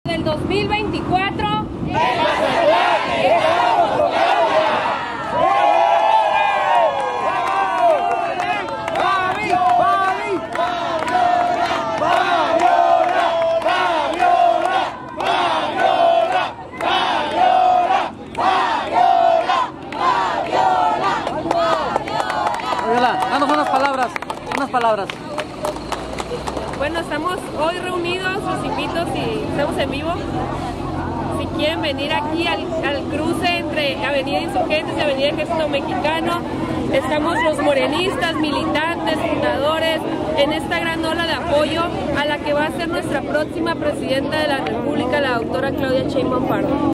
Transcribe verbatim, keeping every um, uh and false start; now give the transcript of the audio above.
Del dos mil veinticuatro. Danos unas palabras, unas palabras. Bueno, estamos hoy reunidos, los invito, si estamos en vivo, si quieren venir aquí al, al cruce entre Avenida Insurgentes y Avenida Ejército Mexicano. Estamos los morenistas, militantes, fundadores, en esta gran ola de apoyo a la que va a ser nuestra próxima presidenta de la República, la doctora Claudia Sheinbaum Pardo.